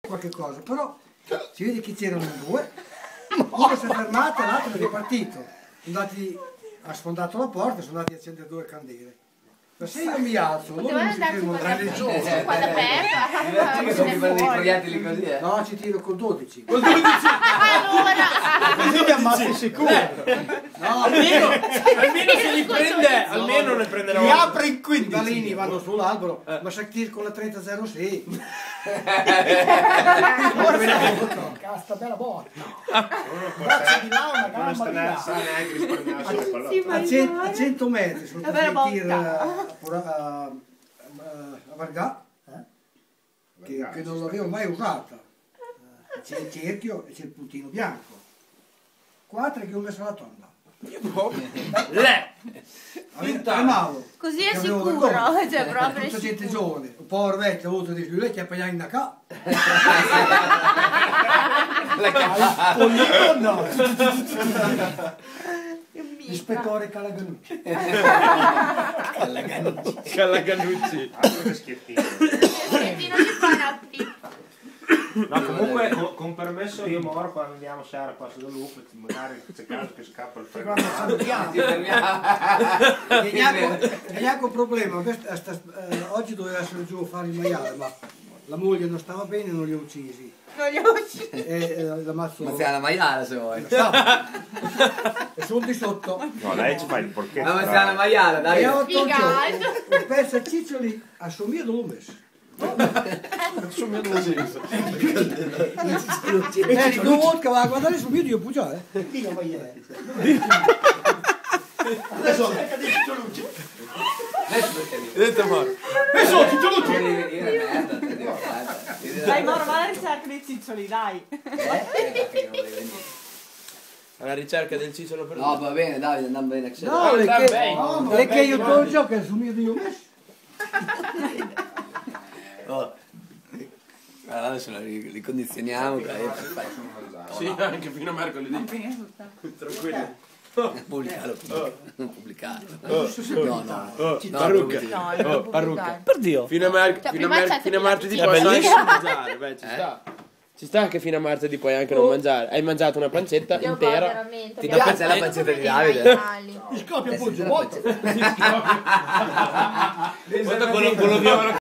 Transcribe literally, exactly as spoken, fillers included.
qualche cosa, però si vede che c'erano due, uno si è fermato e l'altro è ripartito, sono andati, ha sfondato la porta e sono andati a accendere due candele. Ma se io mi alzo, loro non si fermano tra le giorni. Qua d'aperto, che sono dei proiettili così, eh? No, ci tiro col dodici. Col dodici? allora Così mi ammazzi sicuro. No, almeno, almeno se li prende, almeno ne prenderò. Li apre in quindici. I balini vanno sull'albero, ma se tiro con la trenta zero sei. Casta bella botta. Braccio di là, una gamba di là. A cento metri sono stati tir a Vargà, che, che non l'avevo mai usata. C'è il cerchio e c'è il puntino bianco. Quattro che ho messo la tonda. Le! Tremavo. così è sicuro, cioè proprio Tutta gente giovane, un po' vecchio, ho avuto di più, lei che appaiava in acá. Polino no. L'ispettore Calaganucci. Calaganucci. Calaganucci. Schettino di panatti. No, comunque con, con permesso io moro quando andiamo a Sciara a Passo del Lupo, magari c'è caso che scappa il freno. Neanche un problema, questa, sta, eh, oggi doveva essere giù a fare il maiale, ma la moglie non stava bene e non li ho uccisi. Non li ho uccisi. E eh, la mazzo... Ma sei una maiale se vuoi. E sono di sotto. No, lei ci fa il porchetto. No, ma sei una maiale, dai. E ho tolto un pezzo a ciccioli a somiglia dove l'ho messo. Assomiglia dove senso. E due volte che va a guardare su video io pugiare. Dio maiale. Adesso cerca di Cicciolucci. Vedete amore? Adesso Cicciolucci. Dai Mauro, va alla ricerca dei ciccioli, dai. Alla ricerca del cicciolo perduto. No, va bene, Davide, andiamo bene. No, perché, no, perché io tolgo che assomiglia di io messo. Oh. Allora adesso li, li condizioniamo. Sì, anche fino a mercoledì. Tranquillo. Pubblicarlo, non pubblicarlo. No, no. Oh, parrucca. No, non Oh, può parrucca. pubblicare. Per Dio. Fino a, mer Cioè, fino a, prima mer c'è fino a la martedì pizza. puoi anche Bellissimo. non mangiare. Beh, ci sta. Ci sta che fino a martedì puoi anche non mangiare. Hai mangiato una pancetta Io intera. veramente. Ti abbiamo piace la fatto pancetta di dei Davide? maiali. Mi scoppia poi, volta. Guarda quello, quello viola.